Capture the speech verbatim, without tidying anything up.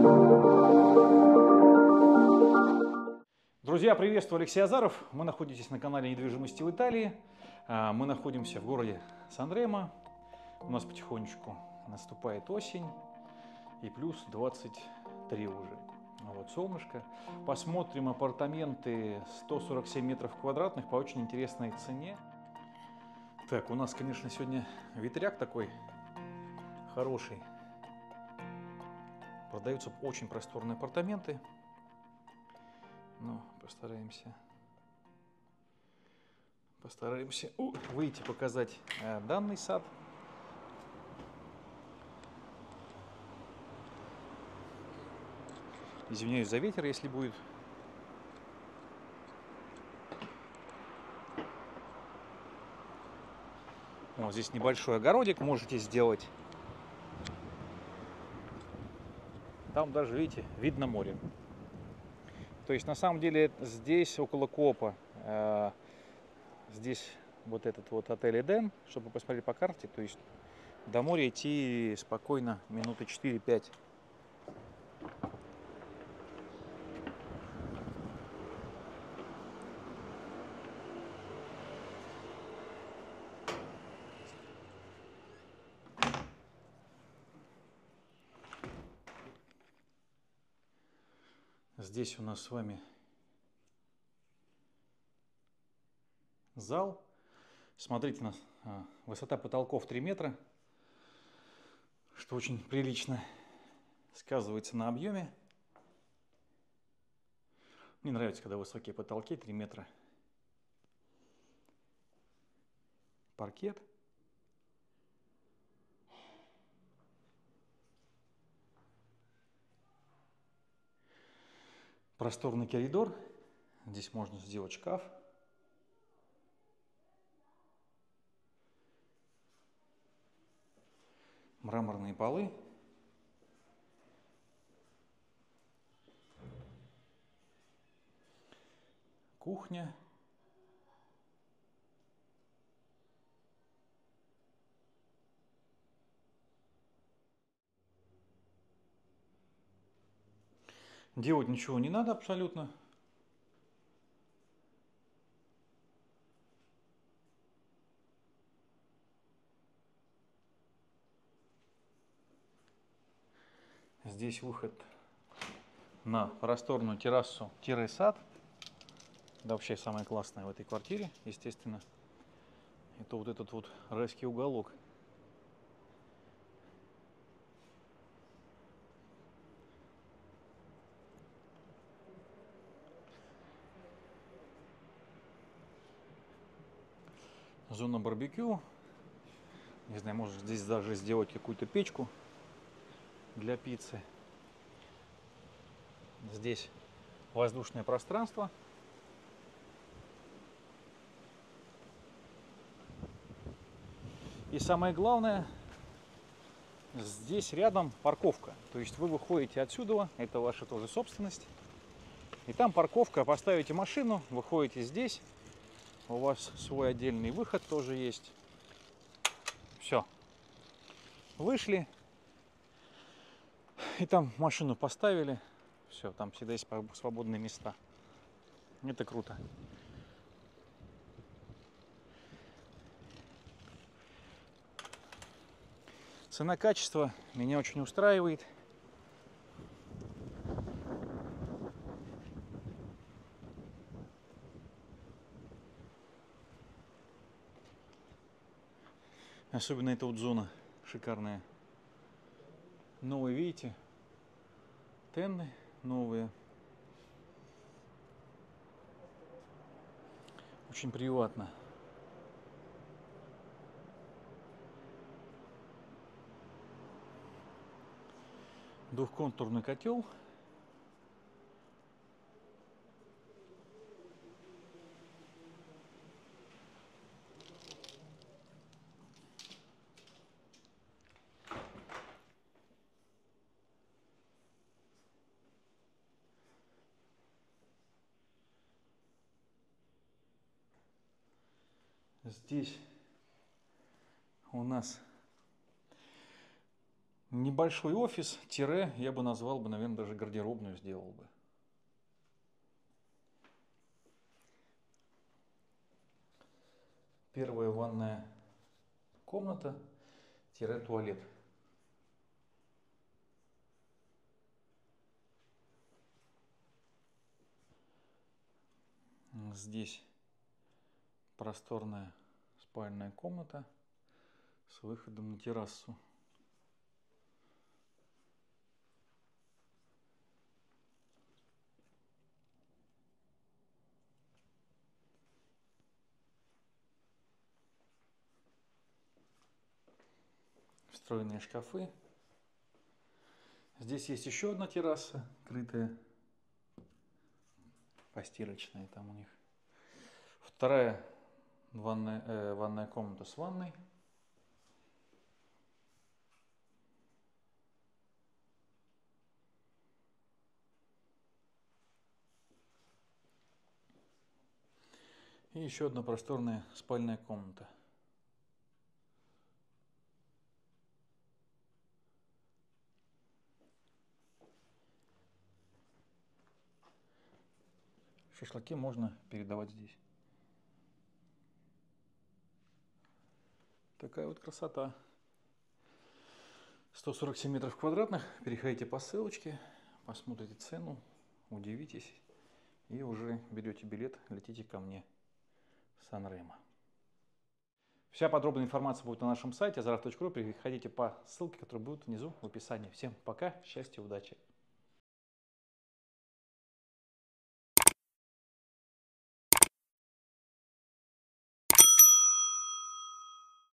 Друзья, приветствую, Алексей Азаров. Мы находитесь на канале недвижимости в Италии. Мы находимся в городе Сан-Ремо. У нас потихонечку наступает осень и плюс двадцать три уже. Вот солнышко. Посмотрим апартаменты сто сорок семь метров квадратных по очень интересной цене. Так, у нас, конечно, сегодня ветряк такой хороший. Продаются очень просторные апартаменты. Ну, постараемся, постараемся выйти, показать э, данный сад. Извиняюсь за ветер, если будет. Вот здесь небольшой огородик можете сделать. Там даже, видите, видно море. То есть на самом деле здесь около Копа, э, здесь вот этот вот отель Эден, чтобы вы посмотрели по карте, то есть до моря идти спокойно минуты четыре-пять. Здесь у нас с вами зал. Смотрите, нас высота потолков три метра, что очень прилично сказывается на объеме. Мне нравится, когда высокие потолки, три метра. Паркет. Просторный коридор. Здесь можно сделать шкаф. Мраморные полы. Кухня. Делать ничего не надо абсолютно. Здесь выход на просторную террасу-сад. Да, вообще самое классное в этой квартире, естественно, это вот этот вот райский уголок. Зона барбекю. Не знаю, может здесь даже сделать какую-то печку для пиццы. Здесь воздушное пространство. И самое главное, здесь рядом парковка. То есть вы выходите отсюда, это ваша тоже собственность. И там парковка, поставите машину, выходите здесь. У вас свой отдельный выход тоже есть. Все. Вышли. И там машину поставили. Все, там всегда есть свободные места. Это круто. Цена-качество меня очень устраивает. Особенно эта вот зона шикарная. Новые, видите, тенны новые. Очень приятно. Двухконтурный котел. Здесь у нас Небольшой офис, тире, я бы назвал бы, наверное, даже гардеробную сделал бы. Первая ванная комната, тире туалет. Здесь просторная спальная комната с выходом на террасу. Встроенные шкафы. Здесь есть еще одна терраса, крытая, постирочная там у них. Вторая ванная, э, ванная комната с ванной. И еще одна просторная спальная комната. Шашлыки можно передавать здесь. Такая вот красота. сто сорок семь метров квадратных. Переходите по ссылочке, посмотрите цену, удивитесь и уже берете билет, летите ко мне в Сан-Ремо. Вся подробная информация будет на нашем сайте азаров точка ру. Переходите по ссылке, которая будет внизу в описании. Всем пока, счастья, удачи!